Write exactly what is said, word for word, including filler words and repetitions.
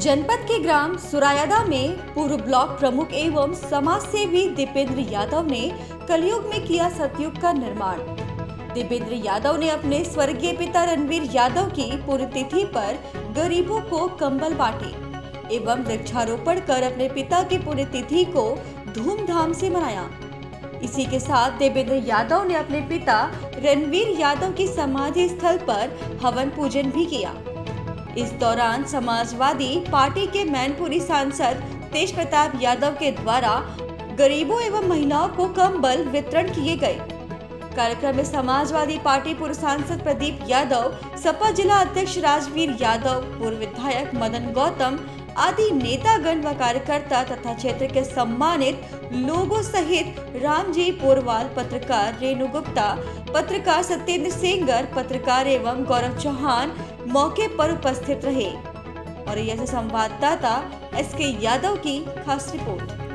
जनपद के ग्राम सुरायादा में पूर्व ब्लॉक प्रमुख एवं समाज सेवी दीपेंद्र यादव ने कलयुग में किया सतयुग का निर्माण। दीपेंद्र यादव ने अपने स्वर्गीय पिता रणवीर यादव की पुण्यतिथि पर गरीबों को कंबल बांटे एवं वृक्षारोपण कर अपने पिता की पुण्यतिथि को धूमधाम से मनाया। इसी के साथ दीपेंद्र यादव ने अपने पिता रणवीर यादव की समाधि स्थल पर हवन पूजन भी किया। इस दौरान समाजवादी पार्टी के मैनपुरी सांसद तेज प्रताप यादव के द्वारा गरीबों एवं महिलाओं को कंबल वितरण किए गए। कार्यक्रम में समाजवादी पार्टी पूर्व सांसद प्रदीप यादव, सपा जिला अध्यक्ष राजवीर यादव, पूर्व विधायक मदन गौतम आदि नेतागण व कार्यकर्ता तथा क्षेत्र के सम्मानित लोगों सहित रामजी पोरवाल, पत्रकार रेणु गुप्ता, पत्रकार सत्येंद्र सेंगर, पत्रकार एवं गौरव चौहान मौके पर उपस्थित रहे। और यह संवाददाता एस के यादव की खास रिपोर्ट।